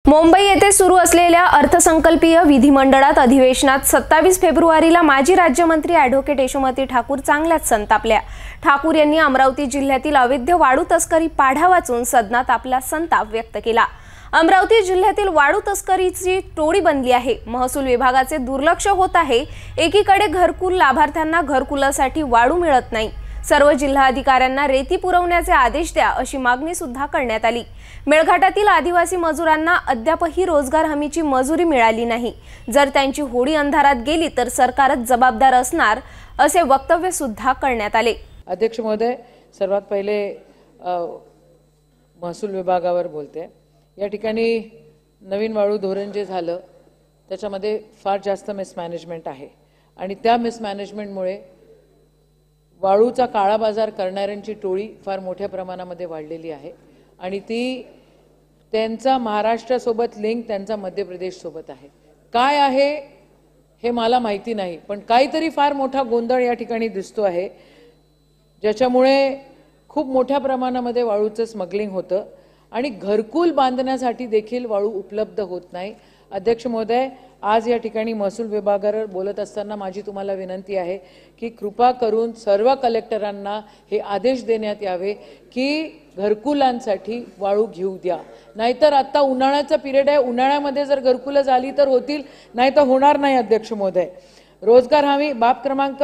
मुंबई येथे सुरू असलेल्या अर्थसंकल्पीय विधिमंडळात अधिवेशनात 27 फेब्रुवारीला माजी राज्यमंत्री ॲडव्होकेट यशोमती ठाकूर चांगल्याच संतापल्या। ठाकूर यांनी अमरावती जिल्ह्यातील अवैध वाळू तस्करी पाढा वाचून सदनात आपला संताप व्यक्त केला। अमरावती जिल्ह्यातील वाळू तस्करीची टोळी बनली आहे। महसूल विभागाचे दुर्लक्ष होत आहे। एकीकडे घरकुल लाभार्थ्यांना घरकुलासाठी वाळू मिळत नाही। सर्व जिल्हाधिकाऱ्यांना रेती पुरवण्याचे आदेश द्या अशी मागणी सुद्धा करण्यात आली। मेळघाटातील आदिवासी मजुरांना अद्यापही रोजगार हमीची मजुरी मिळाली नाही। जर त्यांची होडी अंधारात गेली तर सरकारच जबाबदार असणार असे वक्तव्य सुद्धा करण्यात आले। अध्यक्ष महोदय, सर्वात पहिले महसूल विभागावर बोलते। या ठिकाणी नवीन वाळू धोरण जे झालं त्याच्यामध्ये फार जास्त मिसमॅनेजमेंट आहे आणि त्या मिसमॅनेजमेंटमुळे वाळूचा काळा बाजार करणाऱ्यांची टोळी फार मोठ्या प्रमाणामध्ये वाढलेली आहे आणि ती त्यांचा महाराष्ट्रासोबत लिंक त्यांचा मध्य प्रदेश सोबत आहे। काय आहे हे मला माहिती नाही, पण काहीतरी फार मोठा गोंधळ या ठिकाणी दिसतो आहे, ज्याच्यामुळे खूप मोठ्या प्रमाणामध्ये वाळूचं स्मगलिंग होतं आणि घरकुल बांधण्यासाठी देखील वाळू उपलब्ध होत नाही। अध्यक्ष महोदय, आज या ठिकाणी महसूल विभागावर बोलत असताना माझी तुम्हाला विनंती आहे की कृपा करून सर्व कलेक्टरांना हे आदेश देण्यात यावे की घरकुलांसाठी वाळू घेऊ द्या, नाहीतर आता उन्हाळ्याचा पिरियड आहे, उन्हाळ्यामध्ये जर घरकुलं झाली तर होतील, नाही तर होणार नाही। अध्यक्ष महोदय, रोजगार हमी बाब क्रमांक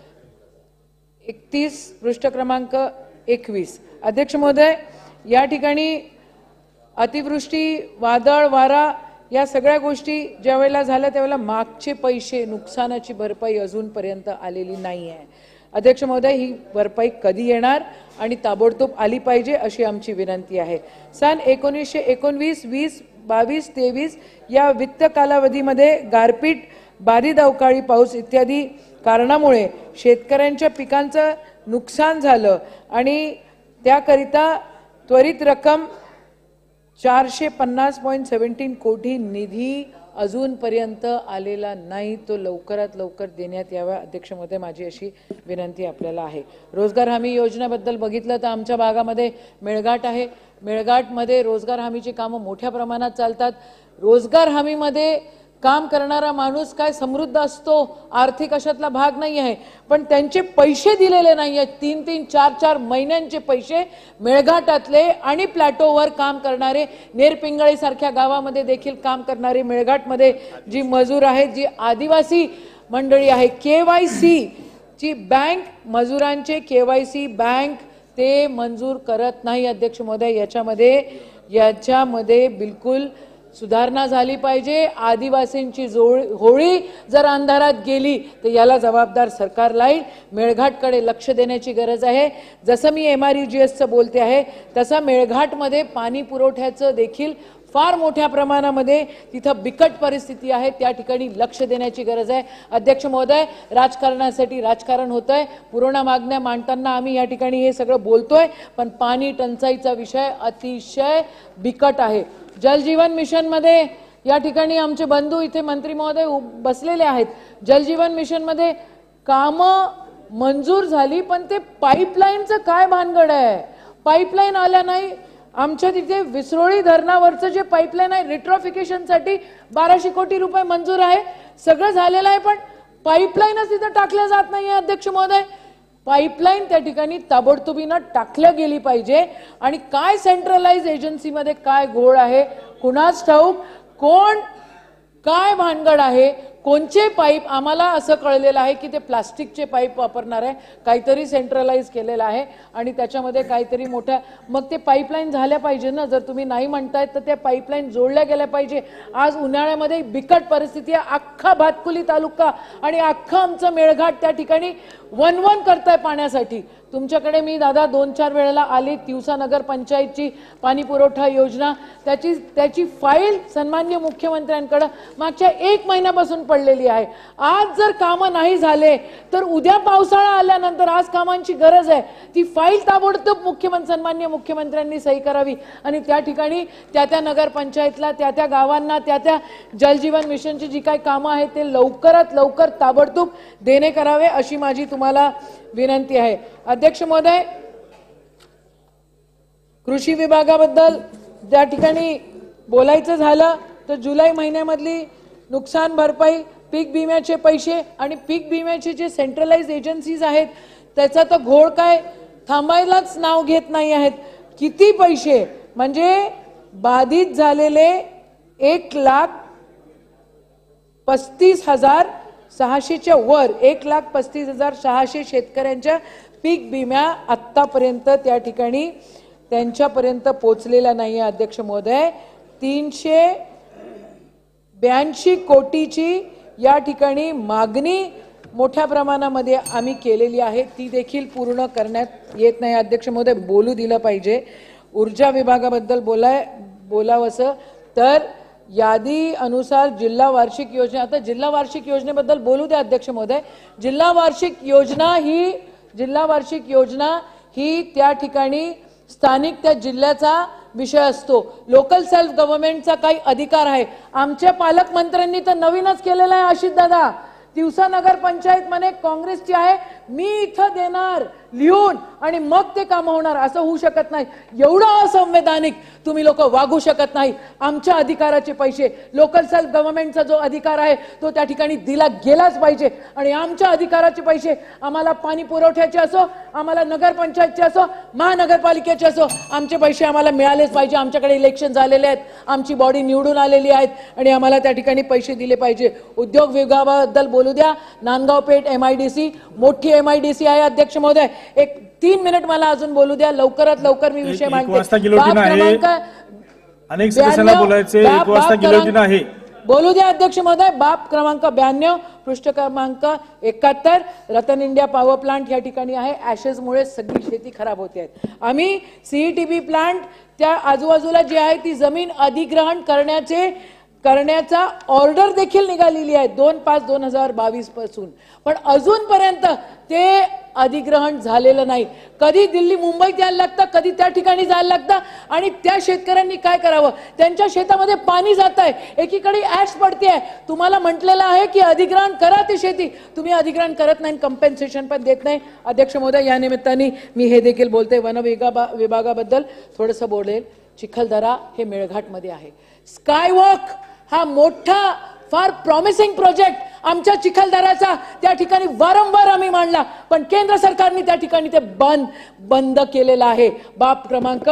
31 पृष्ठ क्रमांक 21। अध्यक्ष महोदय, या ठिकाणी अतिवृष्टी, वादळ, वारा या सगळ्या गोष्टी ज्या वेळेला झाल्या त्यावेळेला मागचे पैसे नुकसानाची भरपाई अजूनपर्यंत आलेली नाही आहे। अध्यक्ष महोदय, ही भरपाई कधी येणार आणि ताबडतोब आली पाहिजे अशी आमची विनंती आहे। सन 1919, 20, 22, 23 या वित्त कालावधीमध्ये गारपीट, बारीद अवकाळी पाऊस इत्यादी कारणामुळे शेतकऱ्यांच्या पिकांचं नुकसान झालं आणि त्याकरिता त्वरित रक्कम 450.17 कोटी निधी अजूनपर्यंत आलेला नाही, तो लवकरात लवकर देण्यात यावा। अध्यक्ष महोदय, माझी अशी विनंती आपल्याला आहे। रोजगार हमी योजनेबद्दल बघितलं तर आमच्या भागामध्ये मेळघाट आहे। मेळघाटमध्ये रोजगार हमीची कामं मोठ्या प्रमाणात चालतात। रोजगार हमीमध्ये काम करणारा माणूस काय समृद्ध असतो, आर्थिक अशातला भाग नाही आहे, पण त्यांचे पैसे दिलेले नाही आहेत। 3-3, 4-4 महिन्यांचे पैसे मेळघाटातले आणि प्लॅटोवर काम करणारे, नेरपिंगळी सारख्या गावामध्ये देखील काम करणारे मेळघाटमध्ये जी मजूर आहेत, जी आदिवासी मंडळी आहे, KYC ची बँक, मजुरांचे KYC बँक ते मंजूर करत नाही। अध्यक्ष महोदय, याच्यामध्ये बिलकुल सुधारणा झाली पाहिजे। आदिवासींची होळी जर अंधारात गेली तर याला जबाबदार सरकार राहील। मेळघाटकडे लक्ष देण्याची गरज आहे। जसं मी MRUGSचं बोलते आहे तसा मेळघाटमध्ये पाणी पुरवठ्याचं देखील फार मोठ्या प्रमाणामध्ये तिथं बिकट परिस्थिती आहे, त्या ठिकाणी लक्ष देण्याची गरज आहे। अध्यक्ष महोदय, राजकारणासाठी राजकारण होतंय, पुरवणा मागण्या मांडताना आम्ही या ठिकाणी हे सगळं बोलतोय, पण पाणी टंचाईचा विषय अतिशय बिकट आहे। जल जीवन मिशन मध्ये या ठिकाणी आमचे बंधू इथे मंत्री महोदय बसलेले आहेत। जल जीवन मिशन मध्ये कामं मंजूर झाली, पण ते पाईपलाईनचं काय भानगड आहे? पाईपलाईन आल्या नाही। आमच्या तिथे विसरोळी धरणावरचं जे पाईपलाईन आहे रिट्रोफिकेशनसाठी 1200 कोटी रुपये मंजूर आहे, सगळं झालेलं आहे, पण पाईपलाईनच तिथे टाकल्या जात नाही आहे। अध्यक्ष महोदय, पाईपलाईन त्या ठिकाणी ताबडतोबीने टाकल्या गेली पाहिजे आणि काय सेंट्रलाइज एजन्सीमध्ये काय घोळ आहे कुणास ठाऊक, कोण काय भानगड आहे, कोणचे पाईप? आम्हाला असं कळलेलं आहे की ते प्लास्टिकचे पाईप वापरणार आहे, काहीतरी सेंट्रलाइज केलेलं आहे आणि त्याच्यामध्ये काहीतरी मोठा, मग ते पाईपलाईन झाल्या पाहिजे ना। जर तुम्ही नाही म्हणतायत तर त्या पाईपलाईन जोडल्या गेल्या पाहिजे। आज उन्हाळ्यामध्ये बिकट परिस्थिती आहे, अख्खा भातकुली तालुका आणि अख्खा आमचं मेळघाट त्या ठिकाणी वनवन करताय पाण्यासाठी। तुमच्याकडे मी दादा 2-4 वेळेला आले, तिवसा नगर पंचायतची पाणी पुरवठा योजना त्याची फाईल सन्माननीय मुख्यमंत्र्यांकडे मागच्या 1 महिन्यापासून पडलेली आहे। आज जर कामं नाही झाले तर उद्या पावसाळा आल्यानंतर आज कामांची गरज आहे, ती फाईल ताबडतोब सन्माननीय मुख्यमंत्र्यांनी सही करावी आणि त्या ठिकाणी त्या नगर पंचायतला, त्या गावांना, त्या जलजीवन मिशनची जी काही कामं आहेत ते लवकरात लवकर ताबडतोब देणे करावे अशी माझी तुम्हाला विनंती आहे। अध्यक्ष महोदय, कृषी विभागाबद्दल त्या ठिकाणी बोलायचं झालं तर जुलै महिन्यामधली नुकसान भरपाई, पीक विम्याचे पैसे आणि पीक विम्याचे जे सेंट्रलाइज एजन्सीज आहेत त्याचा तर घोळ काय थांबायलाच नाव घेत नाही आहेत. किती पैसे म्हणजे बाधित झालेले 1,35,600च्या वर 1,35,600 शेतकऱ्यांच्या पीक विमा आतापर्यंत त्या ठिकाणी त्यांच्यापर्यंत पोहोचलेला नाही आहे. अध्यक्ष महोदय, 382 कोटीची या ठिकाणी मागणी मोठ्या प्रमाणामध्ये आम्ही केलेली आहे, ती देखील पूर्ण करण्यात येत नाही. अध्यक्ष महोदय, बोलू दिलं पाहिजे. ऊर्जा विभागाबद्दल बोलावंसं तर यादी अनुसार जिल्हा वार्षिक योजना, आता जिल्हा वार्षिक योजनेबद्दल बोलू द्या अध्यक्ष महोदय. जिल्हा वार्षिक योजना ही त्या ठिकाणी स्थानिक त्या जिल्ह्याचा विषय असतो. लोकल सेल्फ गव्हर्नमेंटचा काही अधिकार आहे. आमच्या पालकमंत्र्यांनी तर नवीनच केलेला आहे आशिष दादा. तिवसा नगर पंचायत म्हणे काँग्रेसची आहे, मी इथं देणार लिहून आणि मग ते काम होणार, असं होऊ शकत नाही. एवढं असंवैधानिक तुम्ही लोक वागू शकत नाही. आमच्या अधिकाराचे पैसे, लोकल सेल्फ गव्हर्नमेंटचा जो अधिकार आहे तो त्या ठिकाणी दिला गेलाच पाहिजे. आणि आमच्या अधिकाराचे पैसे, आम्हाला पाणी पुरवठ्याचे असो, आम्हाला नगरपंचायतचे असो, महानगरपालिकेचे असो, आमचे पैसे आम्हाला मिळालेच पाहिजे. आमच्याकडे इलेक्शन झालेले आहेत, आमची बॉडी निवडून आलेली आहेत आणि आम्हाला त्या ठिकाणी पैसे दिले पाहिजे. उद्योग विभागाबद्दल बोलू द्या. नांदगाव पेठ MIDC मोठी MIDC आहे अध्यक्ष महोदय. एक 3 मिनिट मला अजून बोलू द्या, लवकरात लवकर मी विषय मांडते. बोलू द्या अध्यक्ष महोदय. बाब क्रमांक 92, पृष्ठ क्रमांक 71, रतन इंडिया पॉवर प्लांट या ठिकाणी आहे. ऍशेसमुळे सगळी शेती खराब होते आहे. आम्ही CETB प्लांट त्या आजूबाजूला जी आहे ती जमीन अधिग्रहण करण्याचा ऑर्डर देखील निघालेली आहे 2/5/2022 पासून, पण अजूनपर्यंत ते अधिग्रहण झालेलं नाही. कधी दिल्ली मुंबईत यायला लागतं, कधी त्या ठिकाणी जायला लागतं आणि त्या शेतकऱ्यांनी काय करावं? त्यांच्या शेतामध्ये पाणी जात आहे, एकीकडे ऍश पडते आहे. तुम्हाला म्हटलेलं आहे की अधिग्रहण करा ती शेती, तुम्ही अधिग्रहण करत नाही, कंपेन्सेशन पण देत नाही. अध्यक्ष महोदय, या निमित्ताने मी हे देखील बोलते. वन विभागाबद्दल थोडंसं बोलेल. चिखलदरा हे मेळघाटमध्ये आहे. स्कायवॉक हा मोठा फार प्रॉमिसिंग प्रोजेक्ट आमच्या चिखलदराचा त्या ठिकाणी वारंवार आम्ही मांडला, पण केंद्र सरकारने त्या ठिकाणी ते बंद केलेलं आहे. बाब क्रमांक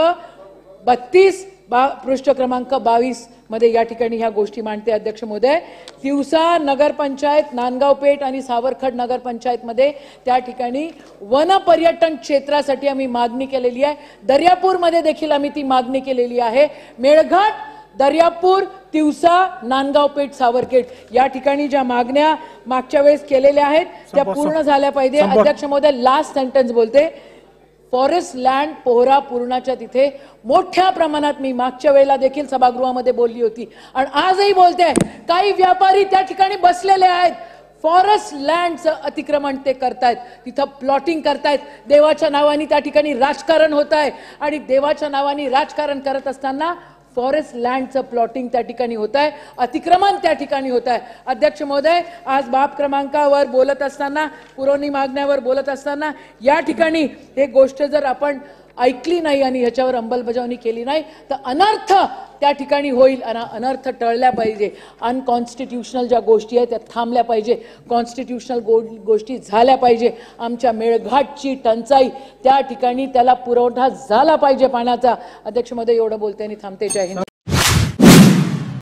32 पृष्ठ क्रमांक 22 मध्ये या ठिकाणी ह्या गोष्टी मांडते. अध्यक्ष महोदय, तिवसा नगरपंचायत, नांदगाव पेठ आणि सावरखड नगरपंचायत मध्ये त्या ठिकाणी वन पर्यटन क्षेत्रासाठी आम्ही मागणी केलेली आहे. दर्यापूरमध्ये देखील आम्ही ती मागणी केलेली आहे. मेळघाट, दर्यापूर, तिवसा, नांदगाव पेठ, सावरखेड या ठिकाणी ज्या मागण्या मागच्या वेळेस केलेल्या आहेत त्या पूर्ण झाल्या पाहिजे. अध्यक्ष महोदय, लास्ट सेंटेन्स बोलते. फॉरेस्ट लँड पोहरा पूर्णाच्या तिथे मोठ्या प्रमाणात, मी मागच्या वेळेला देखील सभागृहामध्ये बोलली होती आणि आजही बोलते, काही व्यापारी त्या ठिकाणी बसलेले आहेत. फॉरेस्ट लँडचं अतिक्रमण ते करतायत, तिथं प्लॉटिंग करतायत. देवाच्या नावाने त्या ठिकाणी राजकारण होत आहे आणि देवाच्या नावाने राजकारण करत असताना फॉरेस्ट लँडचं प्लॉटिंग त्या ठिकाणी होत आहे, अतिक्रमण त्या ठिकाणी होत आहे. अध्यक्ष महोदय, आज बाब क्रमांकावर बोलत असताना, पुरवणी मागण्यावर बोलत असताना या ठिकाणी हे गोष्ट जर आपण ऐकली नाही आणि ह्याच्यावर अंमलबजावणी केली नाही तर अनर्थ त्या ठिकाणी होईल. अनर्थ टळल्या पाहिजे. अनकॉन्स्टिट्युशनल ज्या गोष्टी आहेत त्या थांबल्या पाहिजे, कॉन्स्टिट्युशनल गोष्टी झाल्या पाहिजे. आमच्या मेळघाटची टंचाई त्या ठिकाणी त्याला पुरवठा झाला पाहिजे पाण्याचा. अध्यक्ष महोदय, एवढं बोलते आणि थांबते. जय हिंद.